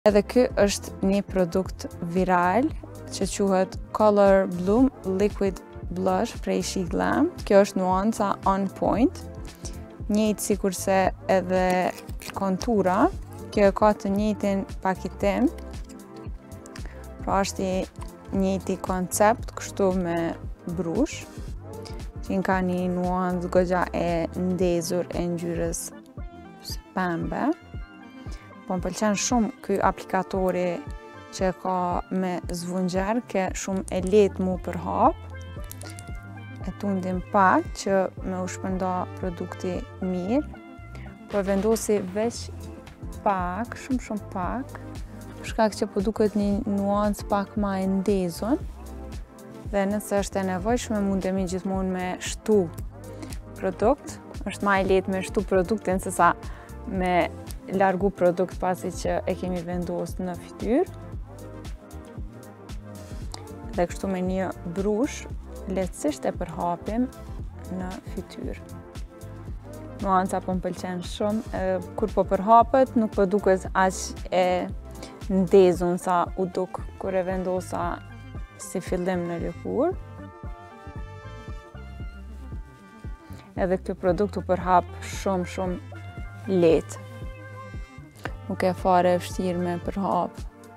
Edhe ky është një produkt viral që quhet Color Bloom Liquid Blush prej She Glam. Kjo është nuanca On Point, njëjtë sikurse edhe kontura. Kjo e ka të njëjtin paketim, pra është i njëjti koncept, kështu me brush, që ka një nuancë goxha e ndezur e ngjyrës pembe. Po më pëlqen shumë ky aplikatori që ka me zvunxher, ke shumë e lehtë mu përhap. E tundim pak që me u shpërnda produkti mirë. Po e vendosi veç pak, shumë pak, për shkak që po duket një nuancë pak ma e ndezur. Dhe nëse është e nevojshme, mundemi gjithmonë me shtu produkt. Është ma e lehtë me shtu produktin se sa me largu produkt pasi që e kemi vendosur në fytyrë. Dhe kështu me një brush, lehtësisht e përhapim në fytyrë. Nuanca po më pëlqen shumë, kur po përhapet nuk po duket aq e ndezun sa u duk kur e vendosa si fillim në lëkurë. Edhe këtë produkt u përhap shumë lehtë. Nuk e fare vështirë me përhap.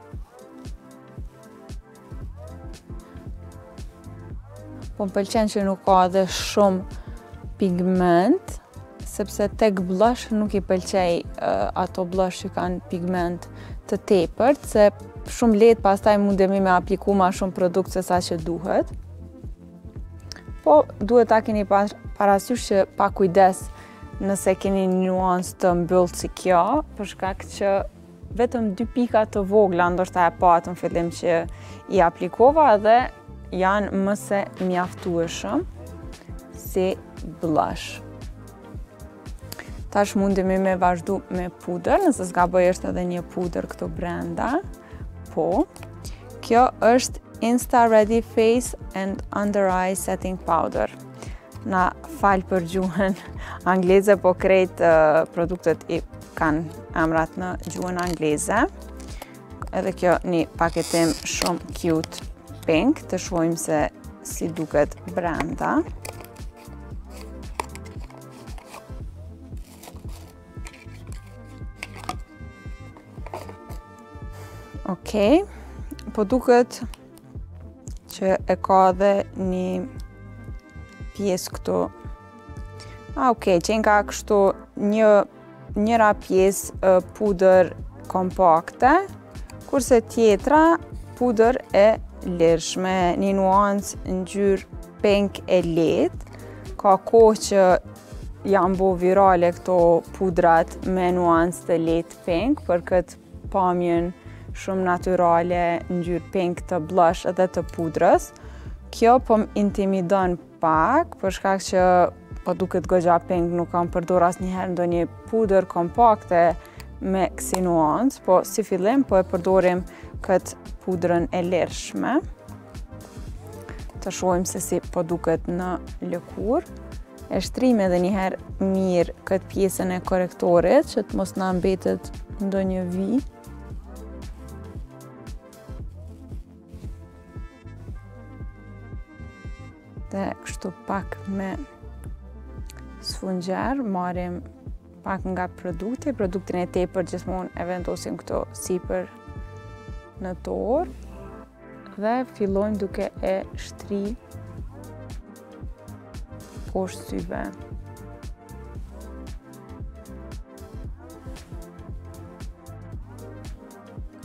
Po më pëlqen që nuk ka edhe shumë pigment, sepse tek blush nuk i pëlqej ato blush që kanë pigment të tepërt, se shumë lehtë pastaj mundemi me apliku ma shumë produkt se sa që duhet. Po duhet ta keni parasysh që pa kujdes nëse keni një nuancë të mbylltë si kjo, për shkak që vetëm 2 pika të vogla ndoshta e patë në fillim që i aplikova dhe janë më se mjaftueshëm si blush. Tash mundemi me vazhdu me pudër, nëse s'gaboj është edhe një pudër këtu brenda. Po, kjo është Insta Ready Face and Under Eye Setting Powder. Na falë për gjuhën angleze, po krejt produktet i kanë emrat në gjuhën angleze. Edhe kjo një paketim shumë cute pink, të shohim se si duket brenda. Okej, po duket që e ka dhe një pjesë këtu. Okej, që nga kështu njëra pjesë pudër kompakte, kurse tjetra pudër e lirshme, një nuancë ngjyrë pink e lehtë. Ka kohë që janë bo virale këto pudrat me nuancë të lehtë pink, për këtë pamjen shumë natyrale, ngjyrë pink të blush edhe të pudrës. Kjo po më intimidon pak, për shkak që po duket goxha pink, nuk kam përdor asnjëherë ndonjë pudër kompakte me kësi nuancë, po si fillim po e përdorim këtë pudrën e lirshme. Të shohim se si po duket në lëkurë. E shtrim edhe njëherë mirë këtë pjesën e korrektorit, që të mos na mbetet ndonjë vi. Dhe kështu pak me sfungjer, marrim pak nga produktin e tepër gjithmonë e vendosim këto sipër në dorë dhe fillojmë duke e shtri poshtë syve.